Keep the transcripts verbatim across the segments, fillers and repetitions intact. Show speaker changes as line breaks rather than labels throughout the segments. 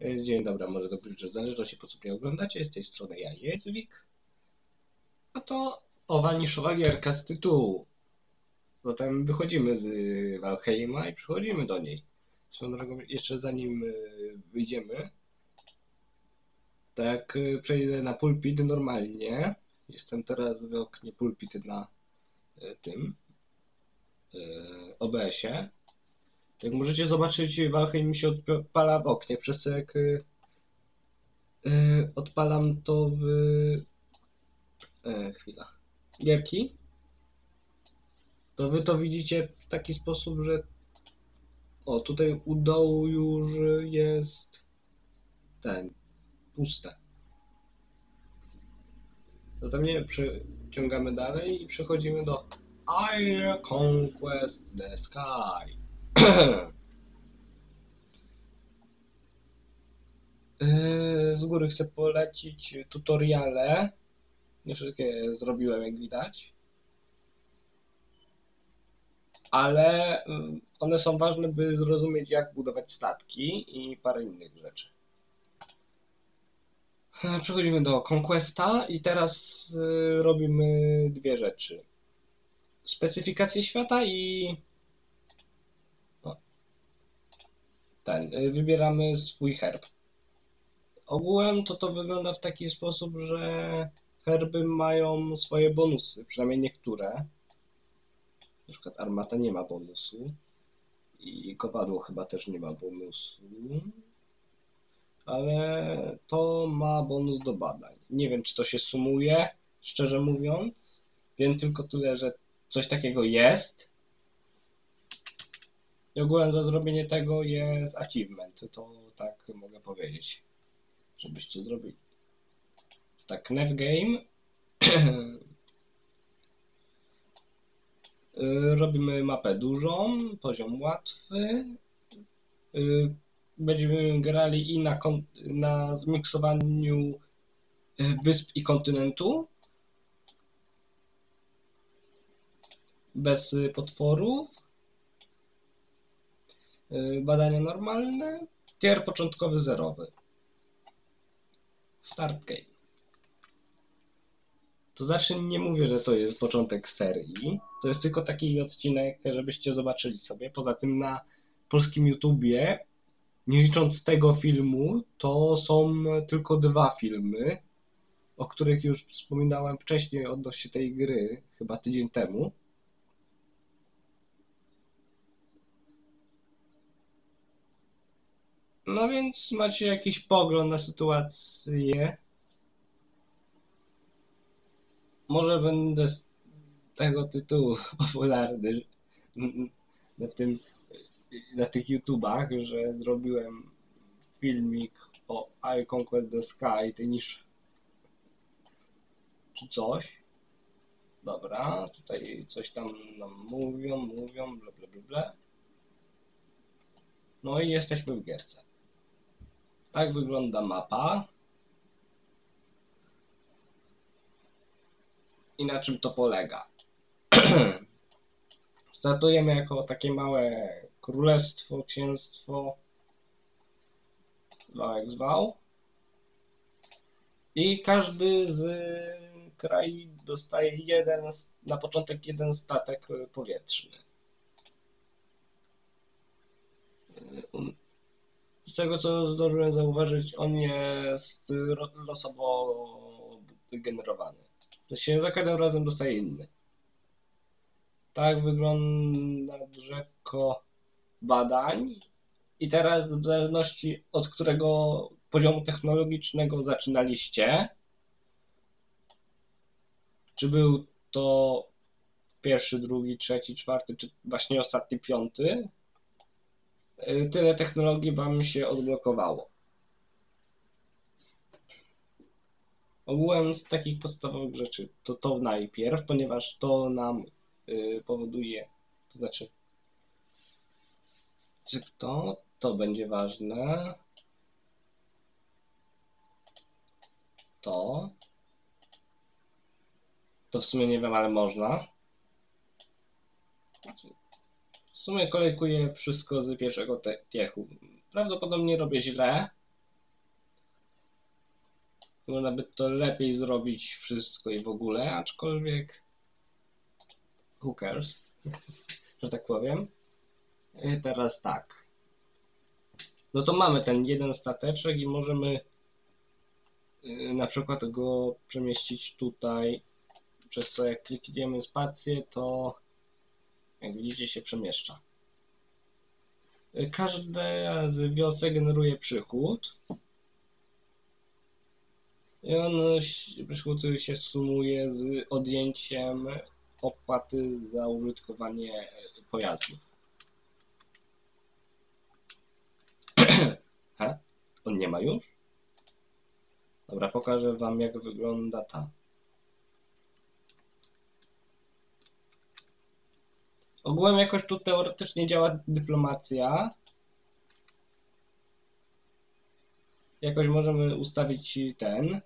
Dzień dobry, może dobry wieczór, w zależności po co mnie oglądacie, z tej strony ja, Jezwik. A to owa niszowa gierka z tytułu. Zatem wychodzimy z Valheima i przychodzimy do niej. Swoją drogą, jeszcze zanim wyjdziemy, tak przejdę na pulpit normalnie. Jestem teraz w oknie pulpit na tym O B S-ie. Jak możecie zobaczyć, Valheim się odpala w oknie, przez co jak Yy, odpalam to w... E, chwila. Gierki. To wy to widzicie w taki sposób, że o, tutaj u dołu już jest ten, puste. Zatem nie, przeciągamy dalej i przechodzimy do I Conquest the Sky. Yy, z góry chcę polecić tutoriale. Nie wszystkie zrobiłem, jak widać. Ale one są ważne, by zrozumieć, jak budować statki i parę innych rzeczy. Przechodzimy do Conquesta i teraz robimy dwie rzeczy. Specyfikację świata i o, ten, wybieramy swój herb. Ogółem to to wygląda w taki sposób, że herby mają swoje bonusy, przynajmniej niektóre. Na przykład armata nie ma bonusu i kowadło chyba też nie ma bonusu. Ale to ma bonus do badań. Nie wiem, czy to się sumuje, szczerze mówiąc. Wiem tylko tyle, że coś takiego jest. I ogółem za zrobienie tego jest achievement, to tak mogę powiedzieć, żebyście zrobili. Tak, Nev Game. Robimy mapę dużą, poziom łatwy. Będziemy grali i na, na zmiksowaniu wysp i kontynentu. Bez potworów. Badania normalne. Tier początkowy zerowy. Start game. To znaczy nie mówię, że to jest początek serii. To jest tylko taki odcinek, żebyście zobaczyli sobie. Poza tym na polskim YouTubie, nie licząc tego filmu, to są tylko dwa filmy, o których już wspominałem wcześniej odnośnie tej gry, chyba tydzień temu. No więc macie jakiś pogląd na sytuację. Może będę z tego tytułu popularny na tym, na tych YouTubach, że zrobiłem filmik o I Conquest the Sky, tej niż czy coś. Dobra, tutaj coś tam nam mówią, mówią, bla bla bla bla. No i jesteśmy w gierce. Tak wygląda mapa. I na czym to polega? Startujemy jako takie małe królestwo, księstwo, zwał jak zwał. I każdy z krajów dostaje jeden, na początek jeden statek powietrzny. Z tego co zdążyłem zauważyć, on jest losowo generowany. To się za każdym razem dostaje inny. Tak wygląda drzewko badań. I teraz w zależności od którego poziomu technologicznego zaczynaliście, czy był to pierwszy, drugi, trzeci, czwarty, czy właśnie ostatni, piąty, tyle technologii wam się odblokowało. Ogółem z takich podstawowych rzeczy to to najpierw, ponieważ to nam y, powoduje, to znaczy, czy to, to będzie ważne, to, to w sumie nie wiem, ale można. W sumie kolejkuję wszystko z pierwszego tiechu. Prawdopodobnie robię źle, Można by to lepiej zrobić wszystko i w ogóle, aczkolwiek who cares, że tak powiem. I teraz tak. No to mamy ten jeden stateczek i możemy yy, na przykład go przemieścić tutaj, przez co jak klikniemy spację, to jak widzicie się przemieszcza. Yy, każda z wiosek generuje przychód. I on, przychód się sumuje z odjęciem opłaty za użytkowanie pojazdów. He? On nie ma już? Dobra, pokażę wam jak wygląda ta. Ogółem jakoś tu teoretycznie działa dyplomacja. Jakoś możemy ustawić ten.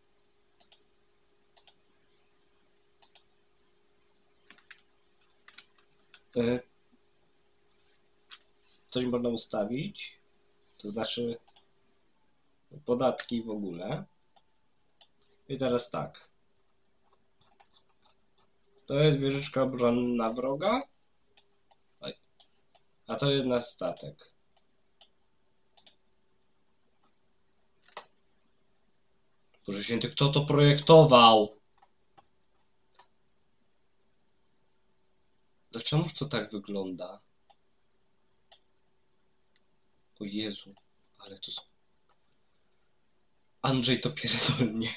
Coś można ustawić. To znaczy podatki w ogóle. I teraz tak. To jest wieżyczka obronna wroga. A to jest nasz statek. Boże święty, kto to projektował? Dlaczegoż to tak wygląda? O Jezu, ale to... Andrzej to pierdolnie.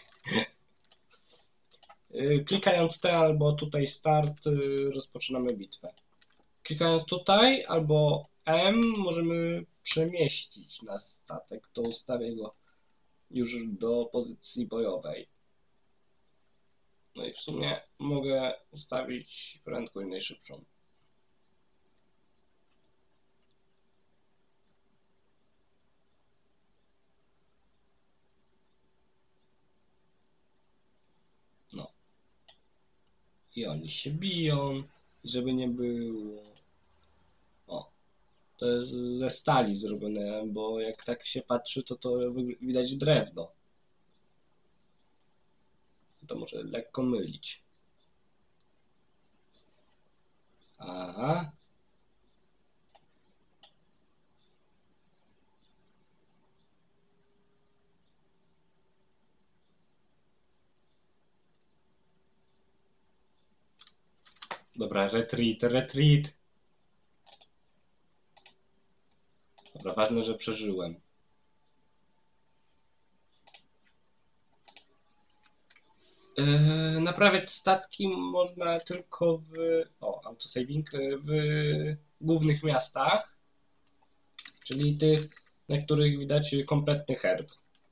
Klikając T albo tutaj start, rozpoczynamy bitwę. Klikając tutaj albo M możemy przemieścić nasz statek. To ustawię go już do pozycji bojowej. No i w sumie mogę ustawić prędkość najszybszą. No. I oni się biją, żeby nie było. O. To jest ze stali zrobione, bo jak tak się patrzy, to to widać drewno. To może lekko mylić. Aha. Dobra, retreat, retreat. Dobra, ważne, że przeżyłem. Yy, naprawiać statki można tylko w... O, autosaving. W głównych miastach. Czyli tych, na których widać kompletny herb.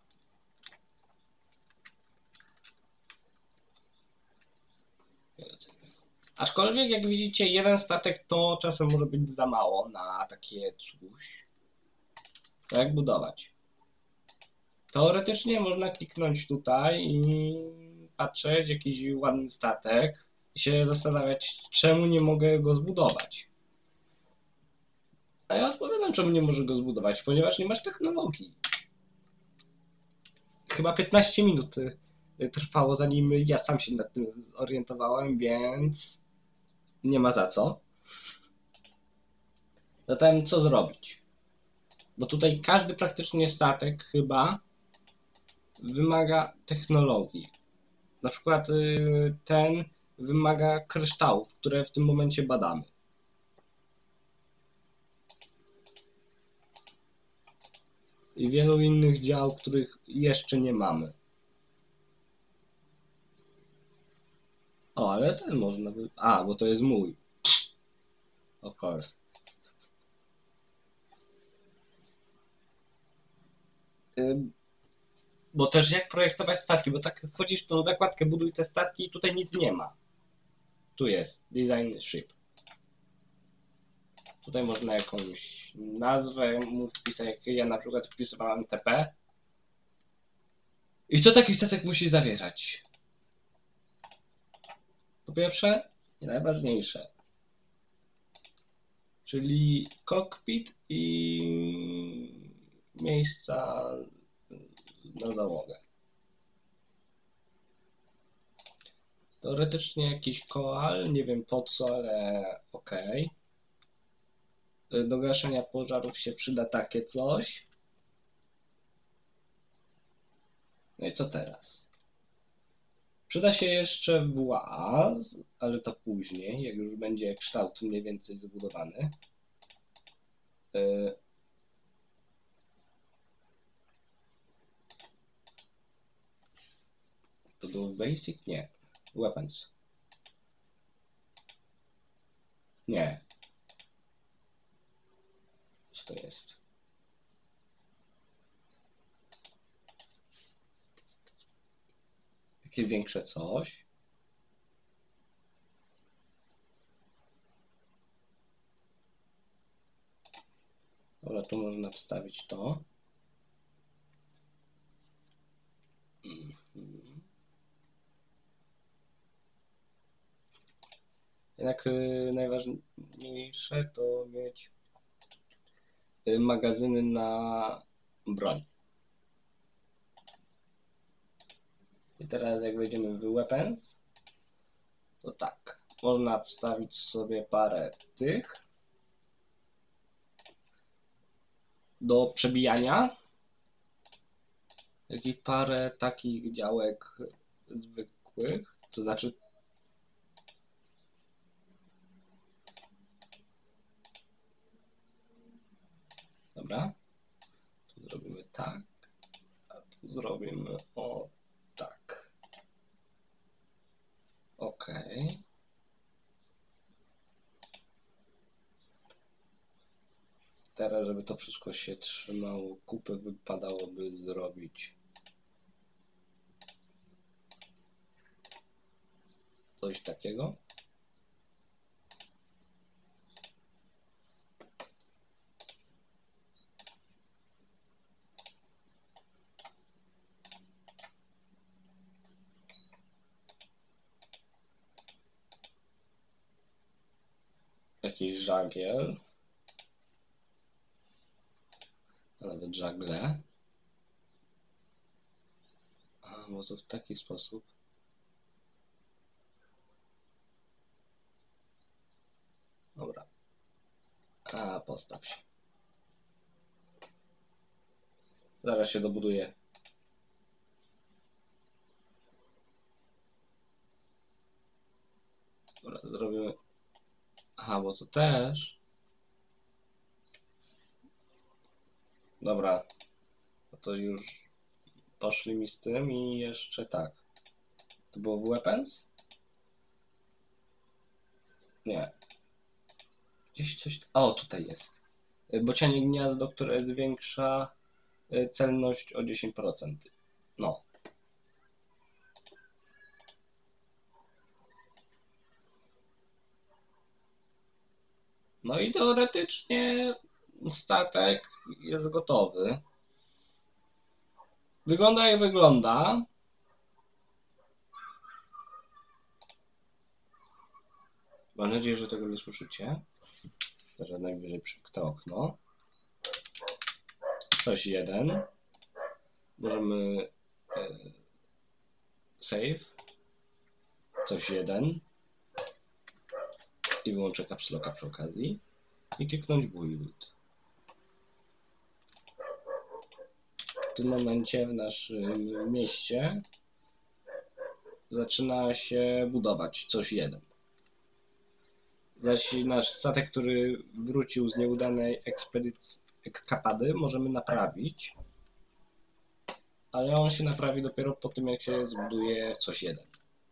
Aczkolwiek jak widzicie, jeden statek to czasem może być za mało na takie coś. To jak budować? Teoretycznie można kliknąć tutaj i patrzeć, jakiś ładny statek i się zastanawiać, czemu nie mogę go zbudować. A ja odpowiadam, czemu nie możesz go zbudować, ponieważ nie masz technologii. Chyba piętnaście minut trwało, zanim ja sam się nad tym zorientowałem, więc nie ma za co. Zatem co zrobić? Bo tutaj każdy praktycznie statek chyba wymaga technologii. Na przykład ten wymaga kryształów, które w tym momencie badamy. I wielu innych dział, których jeszcze nie mamy. O, ale ten można by... A, bo to jest mój. Of course. Bo też jak projektować statki, bo tak wchodzisz w tą zakładkę, buduj te statki i tutaj nic nie ma. Tu jest Design Ship. Tutaj można jakąś nazwę mu wpisać, jak ja na przykład wpisywałem T P. I co taki statek musi zawierać? Po pierwsze, i najważniejsze, czyli kokpit i miejsca na załogę. Teoretycznie jakiś koal, nie wiem po co, ale okej. Okay. Do gaszenia pożarów się przyda takie coś. No i co teraz? Przyda się jeszcze właz, ale to później, jak już będzie kształt mniej więcej zbudowany. To był basic? Nie. Weapons. Nie. Co to jest? Jakie większe coś? Dobra, tu można wstawić to. Mhm. Jednak y, najważniejsze to mieć y, magazyny na broń. I teraz jak wejdziemy w weapons, to tak, można wstawić sobie parę tych do przebijania, jak i parę takich działek zwykłych, to znaczy dobra, tu zrobimy tak, a tu zrobimy o tak. Ok. Teraz, żeby to wszystko się trzymało kupy, wypadałoby zrobić coś takiego. Jakiś żagiel, a nawet żagle. A, może w taki sposób. Dobra. A, postaw się. Zaraz się dobuduje. Dobra, zrobimy. Aha, bo to też. Dobra. No to już poszli mi z tym i jeszcze tak. To było w weapons? Nie. Gdzieś coś. O, tutaj jest. Bocianie gniazdo, które zwiększa celność o dziesięć procent. No. No i teoretycznie statek jest gotowy. Wygląda jak wygląda. Mam nadzieję, że tego nie słyszycie. Zaraz najwyżej przykte okno. Coś jeden. Możemy e, save. Coś jeden. I wyłączę caps locka przy okazji. I kliknąć build. W tym momencie w naszym mieście zaczyna się budować coś jeden. Zaś nasz statek, który wrócił z nieudanej ekspedycji, ekskapady, możemy naprawić. Ale on się naprawi dopiero po tym, jak się zbuduje coś jeden.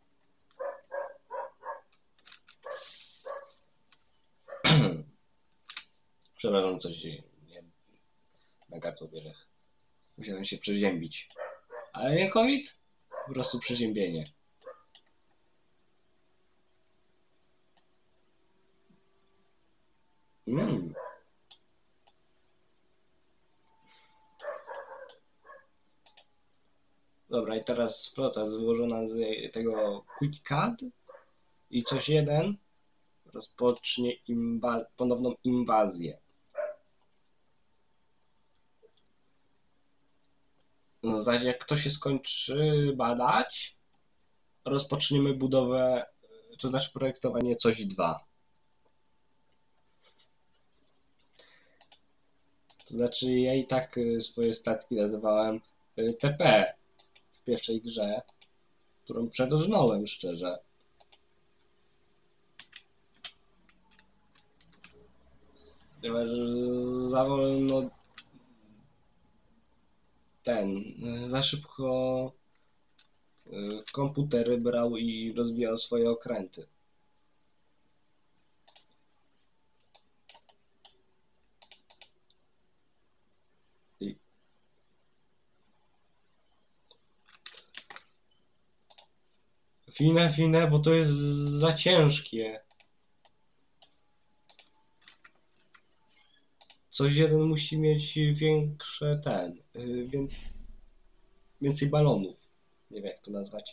Przepraszam, coś nie na gardło bierze. Musiałem się przeziębić. Ale nie COVID? Po prostu przeziębienie. Mm. Dobra, i teraz flota złożona z tego Quick Card i coś jeden rozpocznie inwa ponowną inwazję. No zaś jak to się skończy badać, rozpoczniemy budowę, to znaczy projektowanie coś dwa. To znaczy ja i tak swoje statki nazywałem T P w pierwszej grze, którą przedożnąłem szczerze. Ponieważ za wolno ten, za szybko komputery brał i rozwijał swoje okręty. I Fine, fine, bo to jest za ciężkie. Coś jeden musi mieć większe ten, wię więcej balonów. Nie wiem jak to nazwać.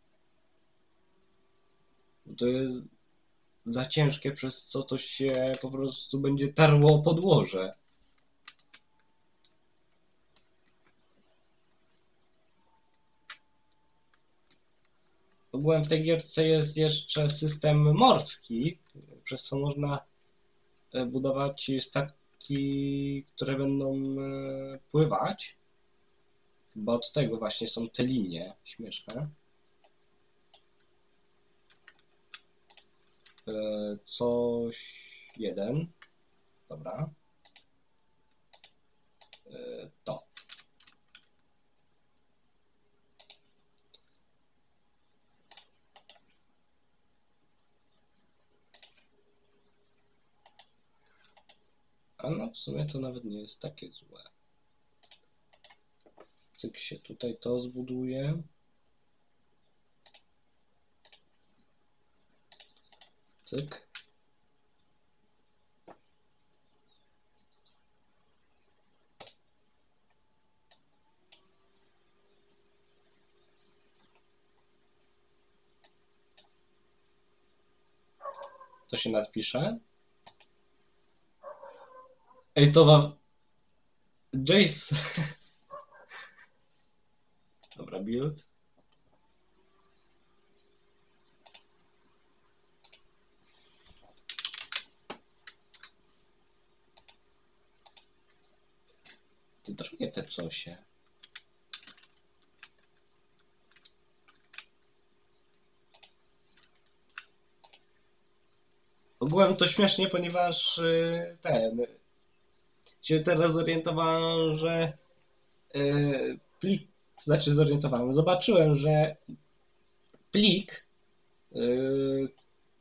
Bo to jest za ciężkie, przez co to się po prostu będzie tarło o podłoże. Ogółem w tej gierce jest jeszcze system morski, przez co można budować statki, które będą pływać. Bo od tego właśnie są te linie śmieszne. Coś jeden. Dobra. To. A no w sumie to nawet nie jest takie złe. Cyk się tutaj to zbuduje. Cyk. To się nadpisze. Ej, to wam... Jace... Dobra, build. To drogie te cosie. Ogółem to śmiesznie, ponieważ yy, ten... się teraz zorientowałem, że yy, plik... Znaczy zorientowałem. Zobaczyłem, że plik yy,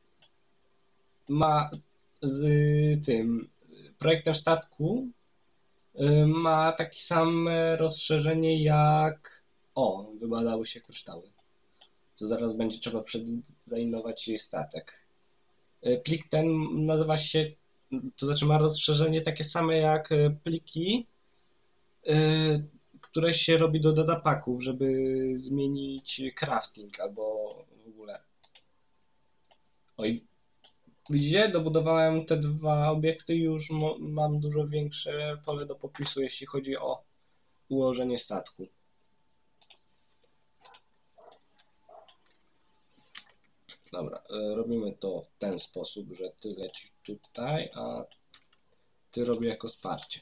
ma z tym projektem statku yy, ma takie same rozszerzenie jak... O, wybadały się kryształy. To zaraz będzie trzeba przedzainować jej statek. Yy, Plik ten nazywa się, to znaczy ma rozszerzenie takie same jak pliki, yy, które się robi do datapaków, żeby zmienić crafting albo w ogóle. Oj, widzicie, dobudowałem te dwa obiekty i już mam dużo większe pole do popisu, jeśli chodzi o ułożenie statku. Dobra, robimy to w ten sposób, że ty lecisz tutaj, a ty robię jako wsparcie.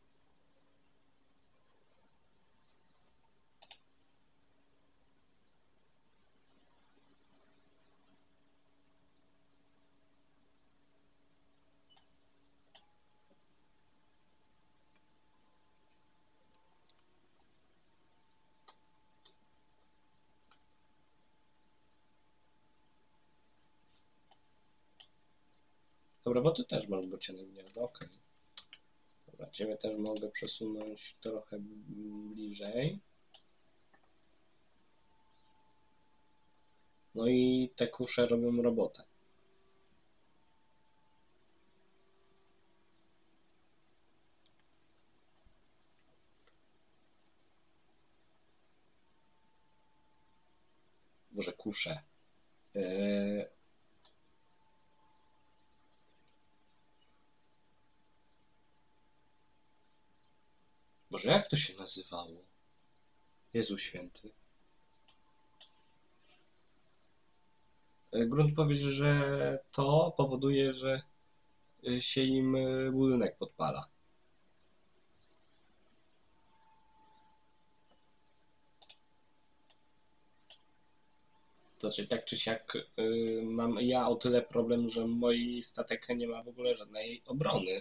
Dobra, bo ty też masz bociany gniazdo, okej. Okay. Dobra, ciebie też mogę przesunąć trochę bliżej. No i te kusze robią robotę. Boże, kusze. Eee... Boże, jak to się nazywało? Jezu Święty. Grunt powie, że to powoduje, że się im budynek podpala. To czyli tak czy siak yy, mam ja o tyle problem, że mój statek nie ma w ogóle żadnej obrony.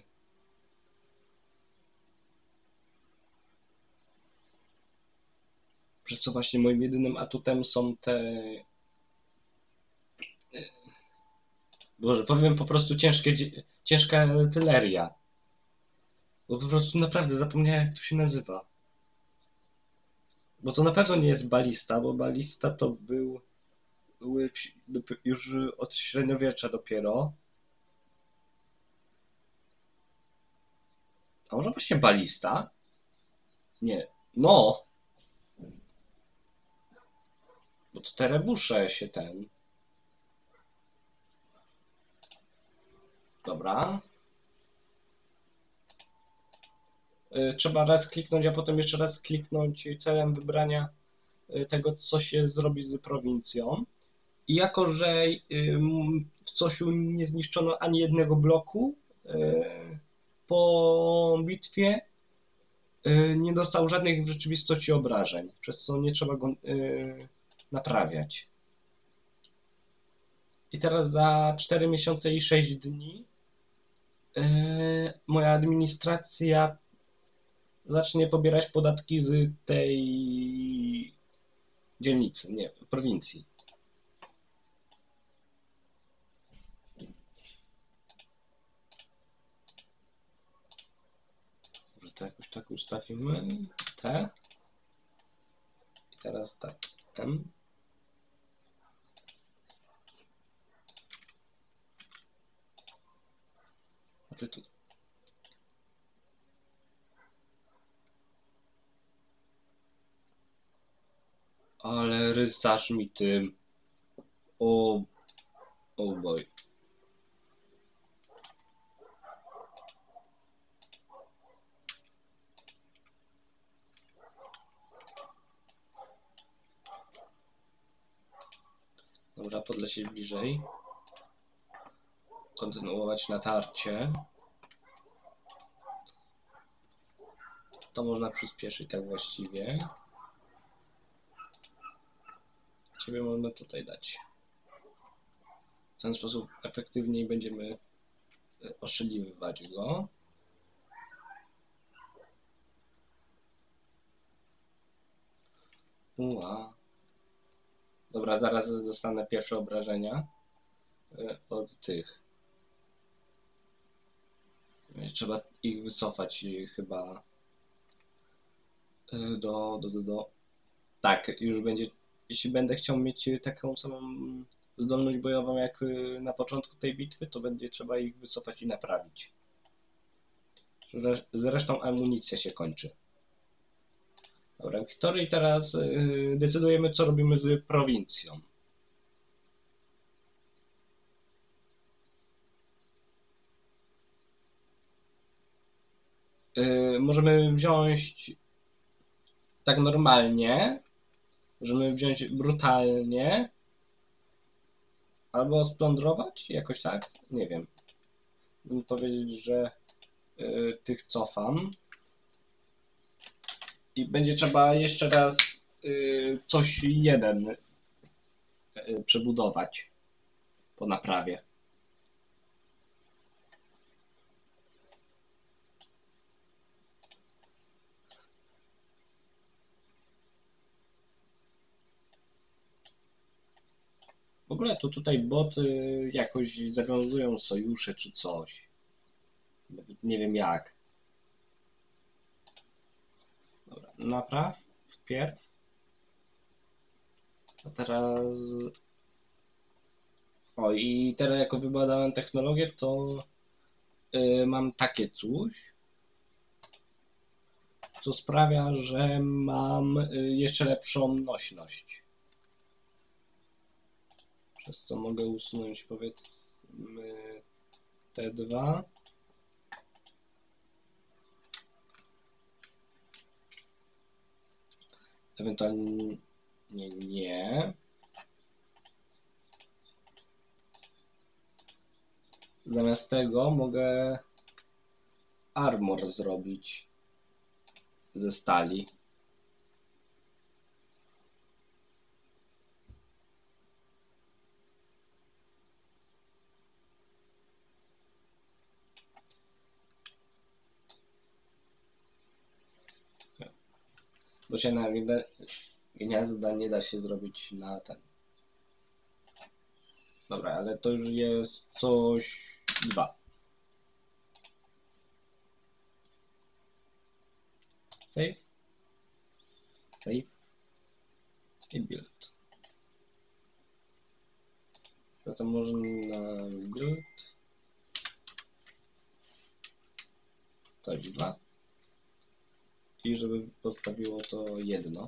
Przez co właśnie moim jedynym atutem są te... Boże, powiem po prostu ciężkie, ciężka artyleria. Bo po prostu naprawdę zapomniałem, jak to się nazywa. Bo to na pewno nie jest balista, bo balista to był, były już od średniowiecza dopiero. A może właśnie balista? Nie. No! Bo to te rebusze się ten... Dobra. Trzeba raz kliknąć, a potem jeszcze raz kliknąć celem wybrania tego, co się zrobi z prowincją. I jako, że w Cosiu nie zniszczono ani jednego bloku po bitwie, nie dostał żadnych w rzeczywistości obrażeń, przez co nie trzeba go naprawiać. I teraz za cztery miesiące i sześć dni moja administracja zacznie pobierać podatki z tej dzielnicy, nie, prowincji. Może to jakoś tak ustawimy. T. I teraz tak. M. A ty tu. Ale rycerz mi tym. O. Oh boy. Dobra, podlecieć bliżej. Kontynuować natarcie. To można przyspieszyć tak właściwie. Ciebie można tutaj dać. W ten sposób efektywniej będziemy oszczeliwać go. Ua. Dobra, zaraz dostanę pierwsze obrażenia od tych. Trzeba ich wycofać chyba do, do, do, do. Tak, już będzie, jeśli będę chciał mieć taką samą zdolność bojową jak na początku tej bitwy, to będzie trzeba ich wycofać i naprawić. Zresztą amunicja się kończy. Dobra, Wiktorii, teraz decydujemy, co robimy z prowincją. Możemy wziąć tak normalnie, możemy wziąć brutalnie, albo splądrować, jakoś tak, nie wiem. Bym powiedzieć, że y, tych cofam. I będzie trzeba jeszcze raz y, coś jeden y, przebudować po naprawie. W ogóle to tutaj boty jakoś zawiązują sojusze czy coś. Nie wiem jak. Dobra, napraw wpierw. A teraz... O, i teraz jako wybadałem technologię, to yy, mam takie coś, co sprawia, że mam yy, jeszcze lepszą nośność. Przez co mogę usunąć, powiedzmy, te dwa. Ewentualnie nie. Zamiast tego mogę armor zrobić ze stali. Bo się na gniazda nie da się zrobić na ten. Dobra, ale to już jest coś dwa. Save. Save. I build. Zatem można na build. Coś dwa. I żeby postawiło to jedno.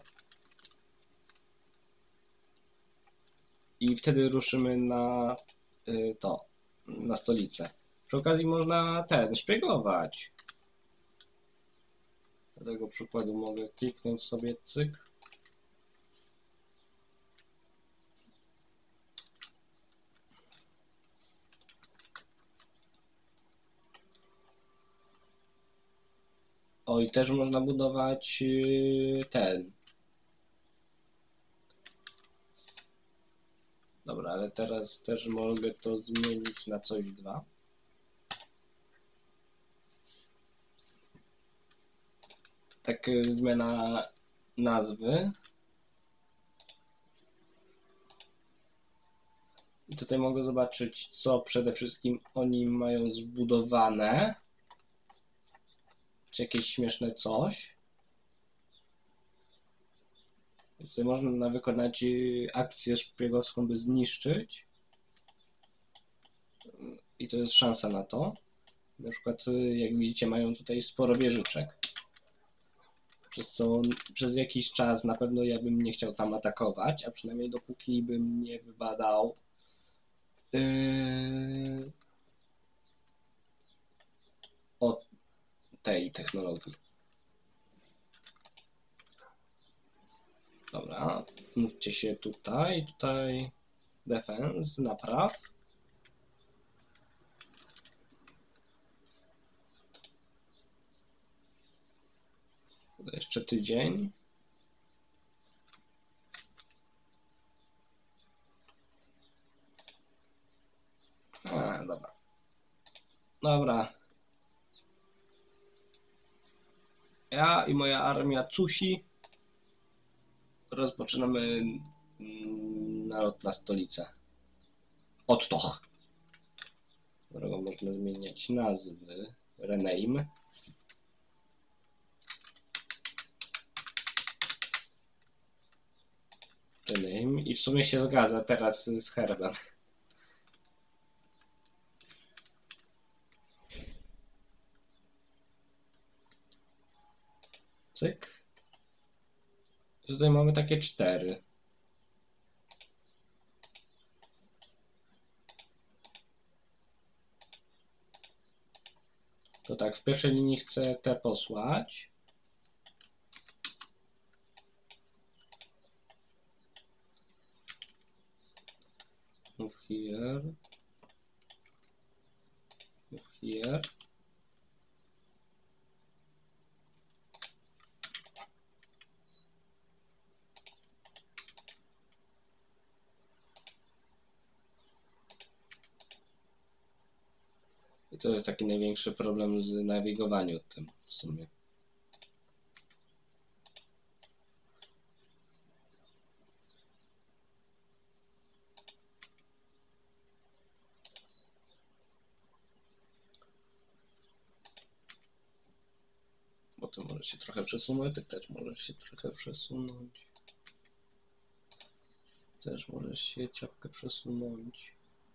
I wtedy ruszymy na y, to, na stolicę. Przy okazji można ten, szpiegować. Do tego przykładu mogę kliknąć sobie cyk. O, i też można budować y, ten. Dobra, ale teraz też mogę to zmienić na coś dwa. Tak, y, zmiana nazwy. I tutaj mogę zobaczyć, co przede wszystkim oni mają zbudowane. Czy jakieś śmieszne coś. I tutaj można wykonać y, akcję szpiegowską, by zniszczyć. I to jest szansa na to. Na przykład, y, jak widzicie, mają tutaj sporo wieżyczek. Przez co przez jakiś czas na pewno ja bym nie chciał tam atakować, a przynajmniej dopóki bym nie wybadał yy, o tej technologii. Dobra, mówcie się tutaj, tutaj defense, napraw. Jeszcze tydzień. A, dobra. Dobra. Ja i moja armia Cusi rozpoczynamy nalot na stolicę. Ottoch. Którego można zmieniać nazwy. Rename. Rename. I w sumie się zgadza teraz z herbem. Cyk. Tutaj mamy takie cztery. To tak, w pierwszej linii chcę te posłać. Move here. Move here. I to jest taki największy problem z nawigowaniem tym w sumie. Bo ty możesz się trochę przesunąć, ty też możesz się trochę przesunąć. Też możesz się ciapkę przesunąć.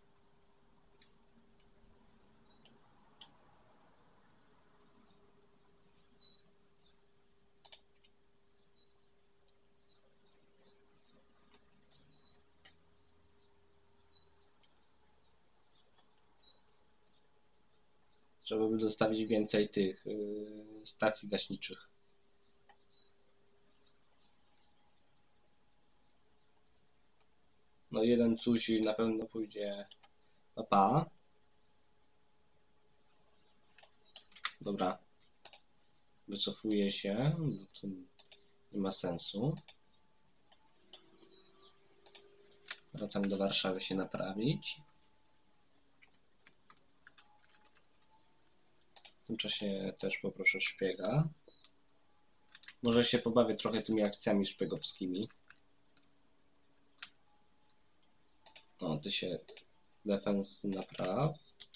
Trzeba by dostawić więcej tych yy, stacji gaśniczych. No jeden coś na pewno pójdzie na pa. Dobra. Wycofuję się, bo to nie ma sensu. Wracam do Warszawy się naprawić. W tym czasie też poproszę szpiega. Może się pobawię trochę tymi akcjami szpiegowskimi. O, ty się defens napraw.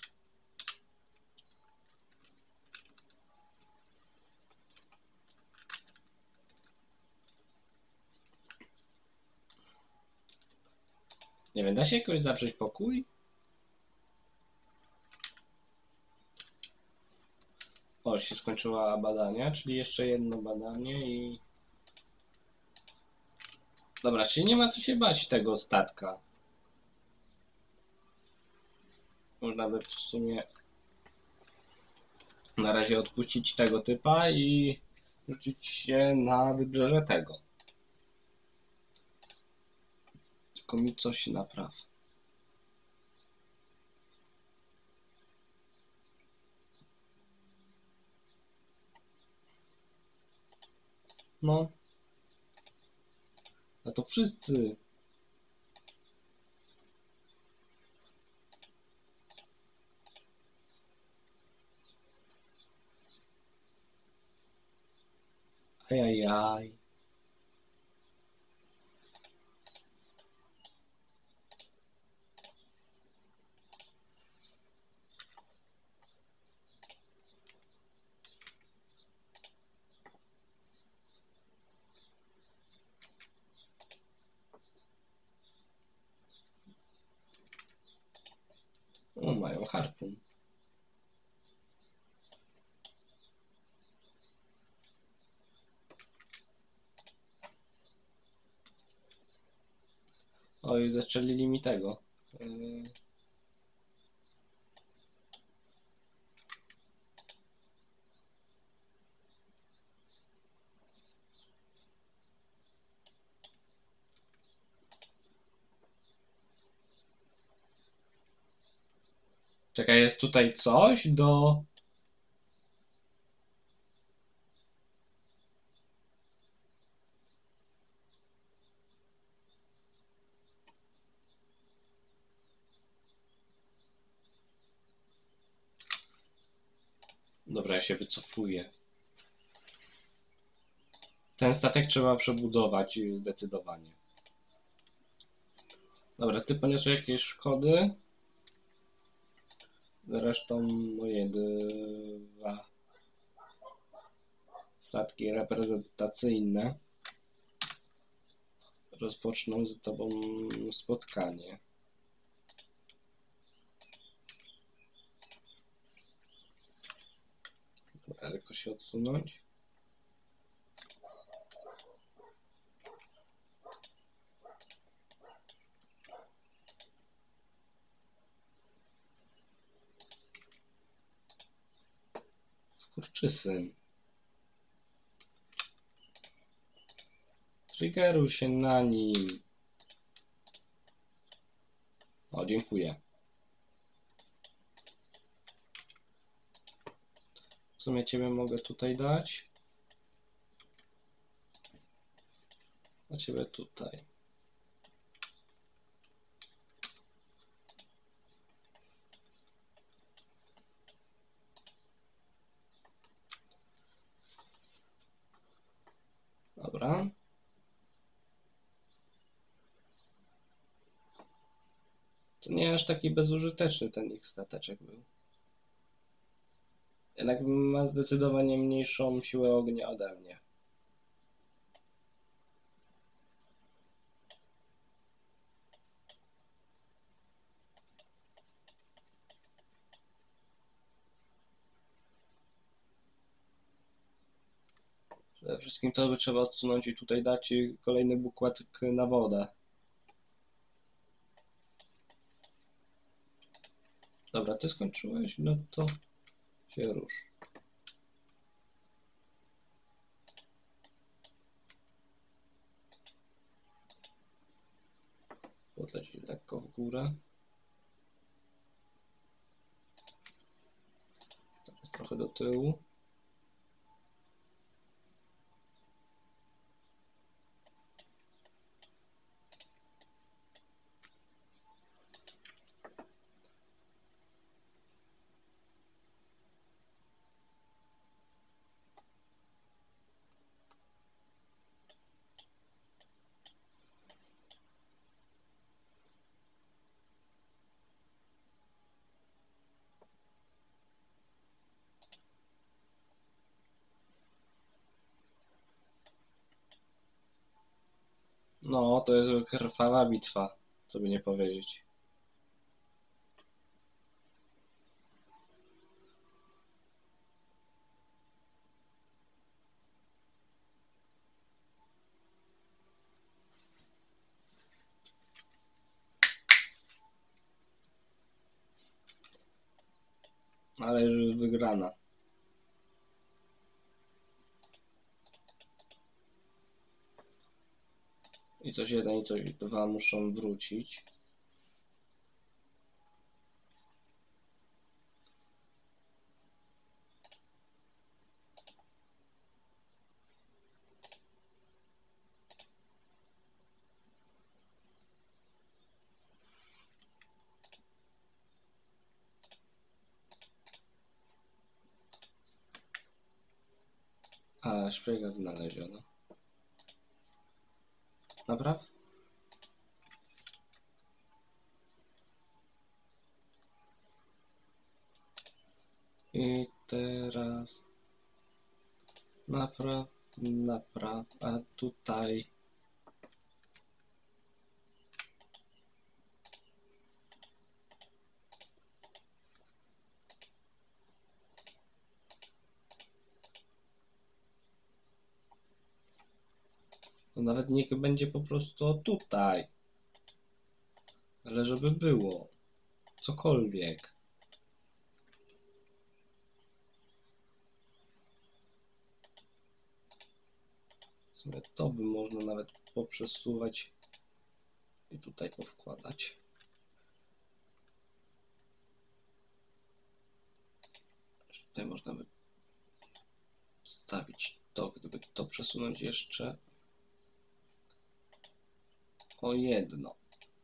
Nie wiem, da się jakoś zawrzeć pokój? O, się skończyła badania, czyli jeszcze jedno badanie i... Dobra, czyli nie ma co się bać tego statka. Można by w sumie na razie odpuścić tego typa i rzucić się na wybrzeże tego. Tylko mi coś napraw. No. A to wszyscy. Ajajaj. O, mają harpun. Oj, zastrzelili mi tego. Yy... Czekaj, jest tutaj coś do... Dobra, ja się wycofuję. Ten statek trzeba przebudować zdecydowanie. Dobra, ty poniosłeś jakieś szkody. Zresztą moje dwa statki reprezentacyjne rozpoczną z tobą spotkanie. Dobra, tylko się odsunąć. Skurczysyn. Triggeruj się na nim. O, dziękuję. W sumie ciebie mogę tutaj dać. A ciebie tutaj. Dobra. To nie aż taki bezużyteczny ten ich stateczek był. Jednak ma zdecydowanie mniejszą siłę ognia ode mnie. Przede wszystkim to by trzeba odsunąć i tutaj dać kolejny bukłatek na wodę. Dobra, ty skończyłeś? No to się rusz. Podleć lekko w górę. Teraz trochę trochę do tyłu. No, to jest krwawa bitwa, co by nie powiedzieć. Ale już jest wygrana. I coś jeden, i coś dwa muszą wrócić. A, szpiega znaleziono. Naprawdę? I teraz napraw, napraw, a tutaj to nawet niech będzie po prostu tutaj, ale żeby było cokolwiek. W sumie to by można nawet poprzesuwać i tutaj powkładać. Tutaj można by wstawić to, gdyby to przesunąć jeszcze o jedno.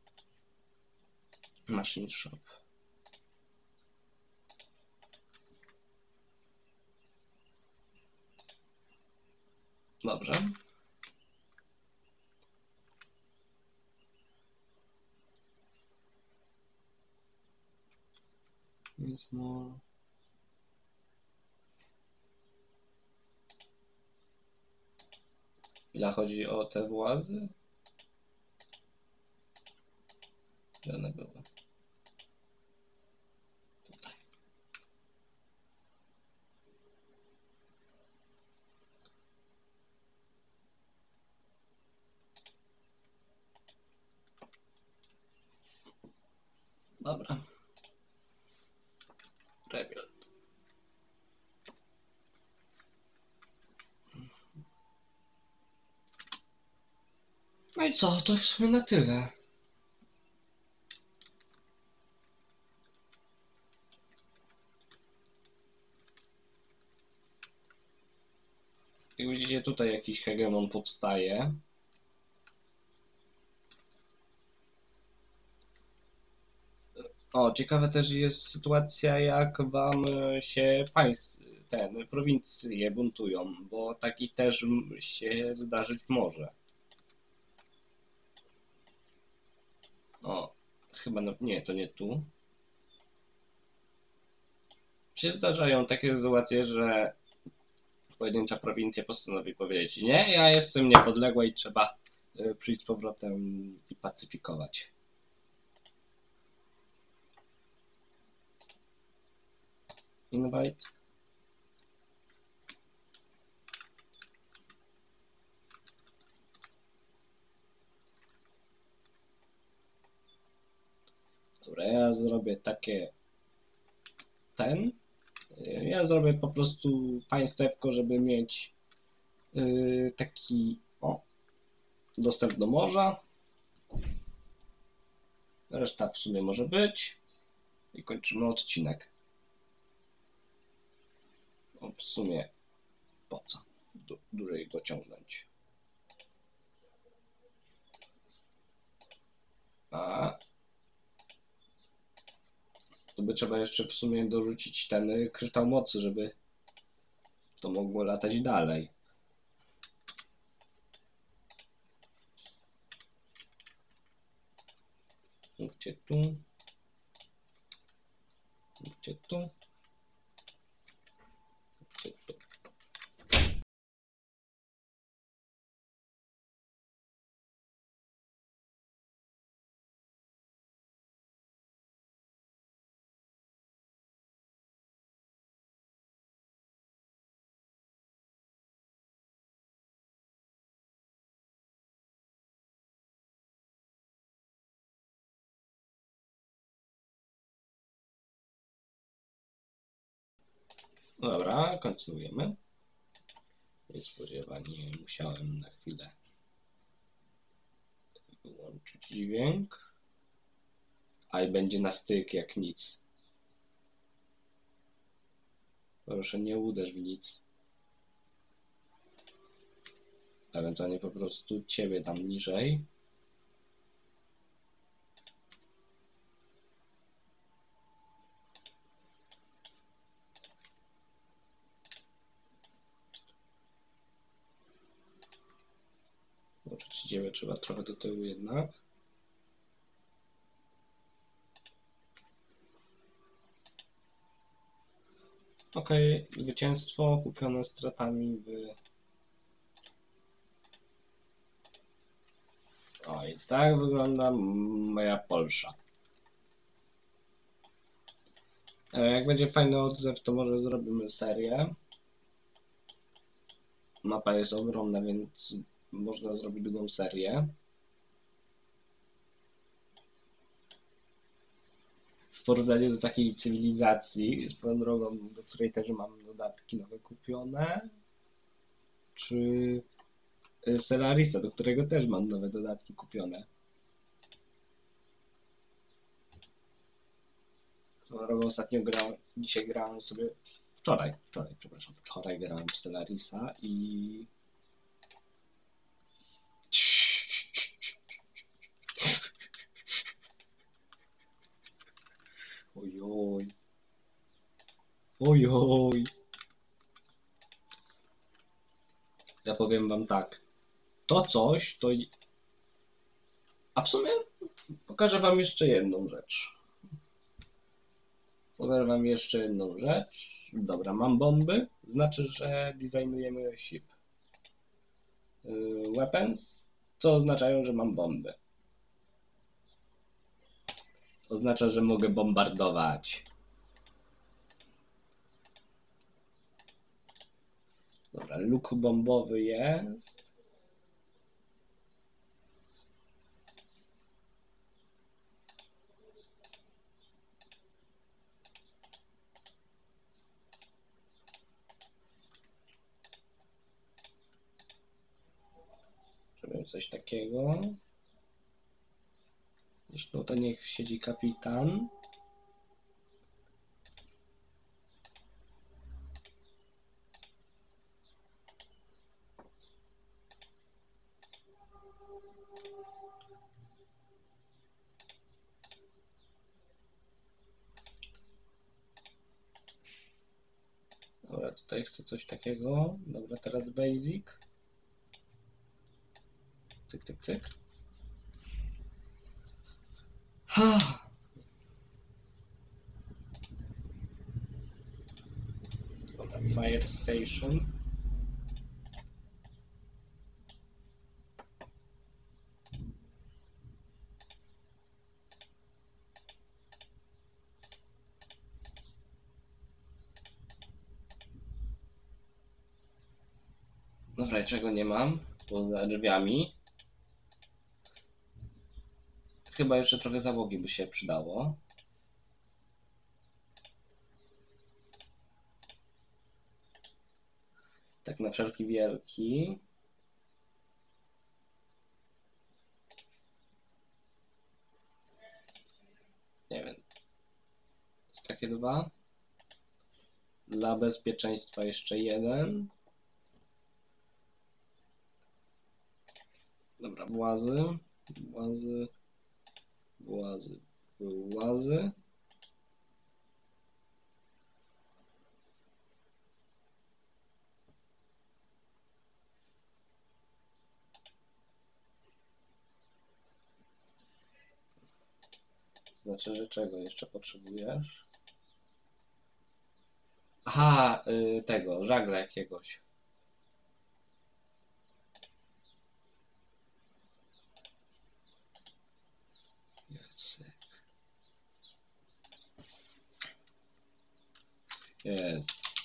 Machine Shop. Dobrze. Więc no... Ile chodzi o te władzy? Gdzie one były? Tutaj. Dobra. Rebuild. No i co? To w sumie na tyle. Jak widzicie, tutaj jakiś hegemon powstaje. O, ciekawa też jest sytuacja, jak wam się państw, ten, prowincje buntują, bo taki też się zdarzyć może. O, chyba, no, nie, to nie tu. Się zdarzają takie sytuacje, że pojedyncza prowincja postanowi powiedzieć: nie, ja jestem niepodległa i trzeba y, przyjść z powrotem i pacyfikować. Invite. Dobra, ja zrobię takie ten. Ja zrobię po prostu państewko, żeby mieć yy, taki o, dostęp do morza. Reszta w sumie może być. I kończymy odcinek. O, w sumie po co du dłużej go ciągnąć? A tu by trzeba jeszcze w sumie dorzucić ten kryształ mocy, żeby to mogło latać dalej. Gdzie tu? Gdzie tu? Gdzie tu? Dobra, kontynuujemy. Niespodziewanie musiałem na chwilę wyłączyć dźwięk. A i będzie na styk jak nic. Proszę, nie uderz w nic. Ewentualnie po prostu ciebie tam niżej. Zobaczyć ciebie trzeba trochę do tyłu jednak. Ok, zwycięstwo kupione stratami w... O, i tak wygląda moja Polsza. Jak będzie fajny odzew, to może zrobimy serię. Mapa jest ogromna, więc można zrobić długą serię. W porównaniu do takiej cywilizacji, swoją drogą, do której też mam dodatki nowe kupione, czy Stelarisa, do którego też mam nowe dodatki kupione. Swoją drogą ostatnio grałem, dzisiaj grałem sobie, wczoraj, wczoraj, przepraszam, wczoraj grałem w Stelarisa i... Ojoj. Ojoj. Ja powiem wam tak. To coś, to... A w sumie pokażę wam jeszcze jedną rzecz. Pokażę wam jeszcze jedną rzecz. Dobra, mam bomby. Znaczy, że designujemy ship. Yy, weapons, co oznaczają, że mam bomby. Oznacza, że mogę bombardować. Dobra, luk bombowy jest. Zrobię coś takiego. Zresztą to niech siedzi kapitan. Dobra, tutaj chcę coś takiego. Dobra, teraz basic. Cyk, cyk, cyk. Ha! Dobra, fire station. Dobra, czego nie mam? Poza drzwiami. Chyba jeszcze trochę załogi by się przydało. Tak na wszelki wielki. Nie wiem. Jest takie dwa. Dla bezpieczeństwa jeszcze jeden. Dobra, włazy, włazy, włazy, włazy. Znaczy, że czego jeszcze potrzebujesz? Aha, y, tego, żagla jakiegoś. Jest.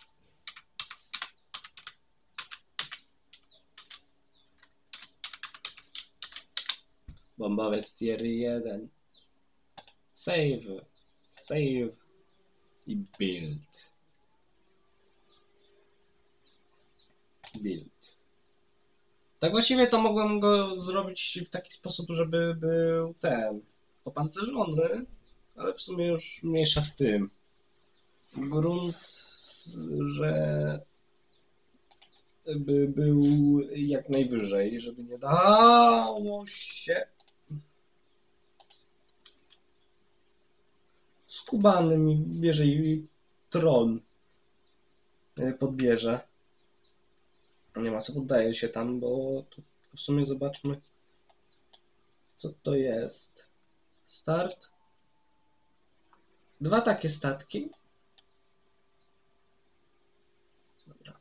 Bombowiec tier jeden. Save. Save. I build. Build. Tak właściwie to mogłem go zrobić w taki sposób, żeby był ten opancerzony, ale w sumie już mniejsza z tym. Grunt, że by był jak najwyżej, żeby nie dało się. Skubany mi bierze i tron podbierze. Nie ma co, poddaje się tam, bo tu w sumie zobaczmy, co to jest. Start. Dwa takie statki. Dobra.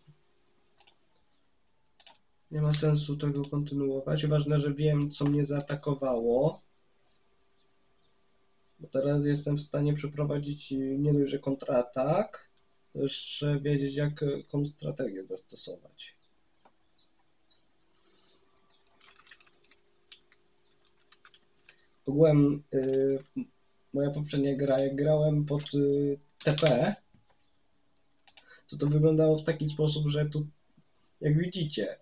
Nie ma sensu tego kontynuować. Ważne, że wiem, co mnie zaatakowało. Bo teraz jestem w stanie przeprowadzić nie dość, że kontratak, to jeszcze wiedzieć, jaką strategię zastosować. Ogółem yy, moja poprzednia gra, jak grałem pod yy, T P, to to wyglądało w taki sposób, że tu, jak widzicie,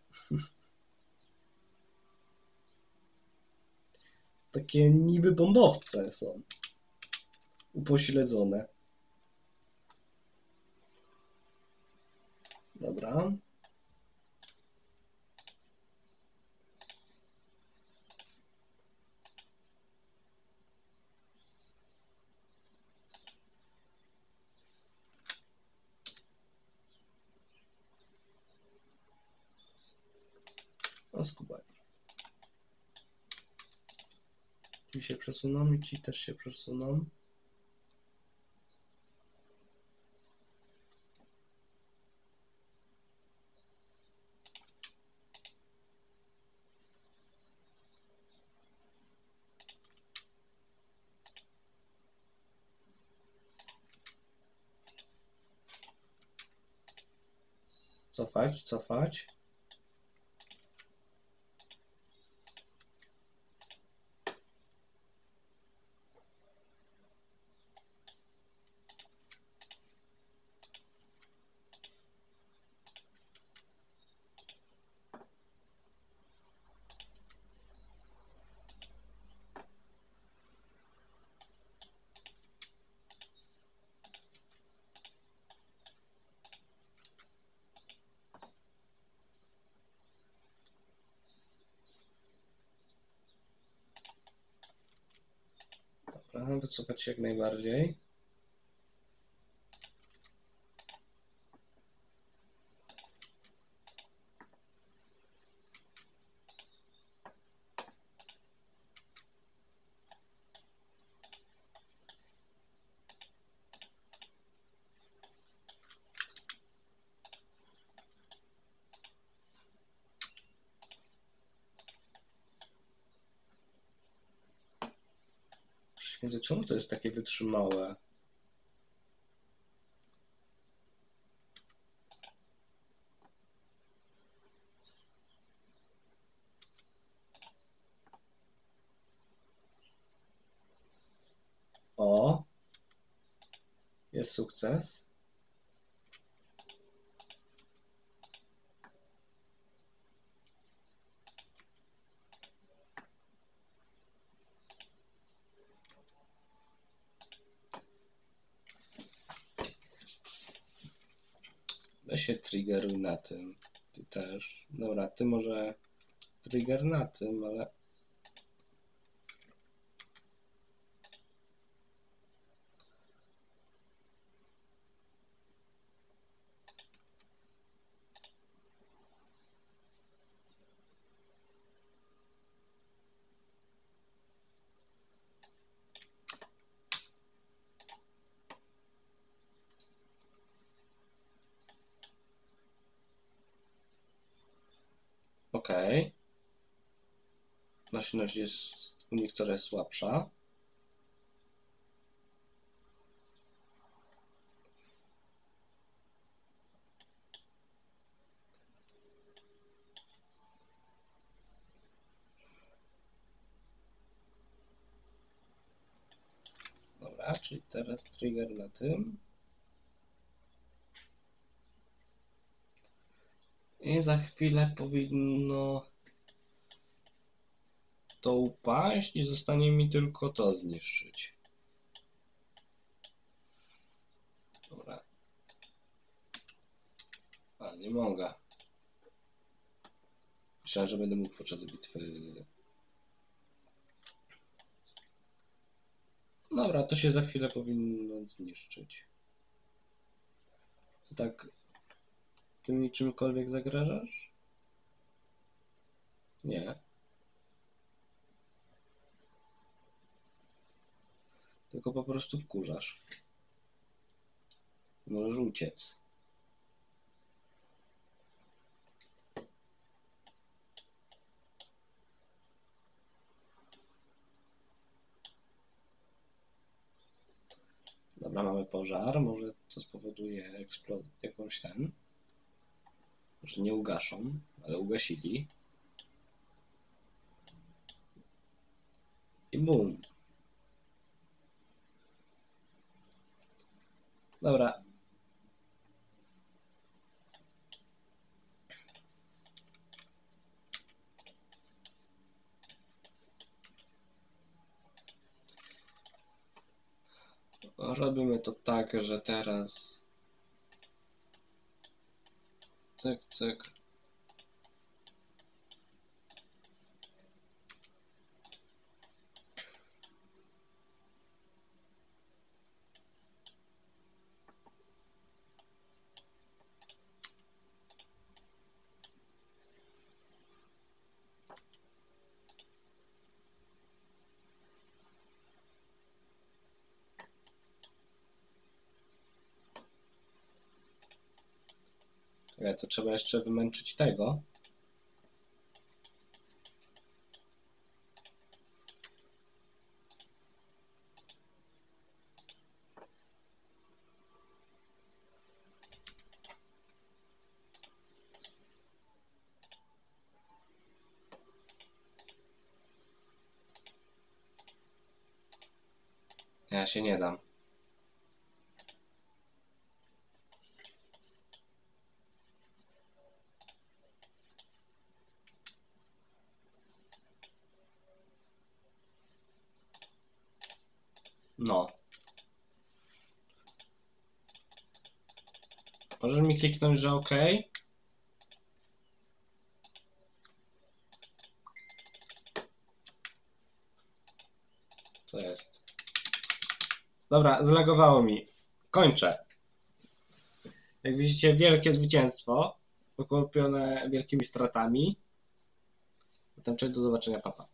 takie niby bombowce są upośledzone. Dobra. No skubani. Ci się przesuną i ci też się przesuną. Cofać, cofać. Dobra, wycofać się jak najbardziej. Więc czemu to jest takie wytrzymałe? O! Jest sukces. się triggeruj na tym. Ty też. Dobra, ty może trigger na tym, ale... Okej. Okay. Nośność jest u nich coraz słabsza. Dobra, czyli teraz trigger na tym. I za chwilę powinno to upaść i zostanie mi tylko to zniszczyć. Dobra. A, nie mogę. Myślałem, że będę mógł podczas bitwy. Dobra, to się za chwilę powinno zniszczyć. Tak, ty mi czymkolwiek zagrażasz? Nie. Tylko po prostu wkurzasz. Możesz uciec. Dobra, mamy pożar. Może to spowoduje eksplozję jakąś ten. Może nie ugaszą, ale ugasili. I bum. Dobra. Robimy to tak, że teraz cyk, cyk. Okay, to trzeba jeszcze wymęczyć tego. Ja się nie dam. No. Możesz mi kliknąć, że OK? Co jest? Dobra, zlagowało mi. Kończę. Jak widzicie, wielkie zwycięstwo, okupione wielkimi stratami. Zatem cześć, do zobaczenia, papa.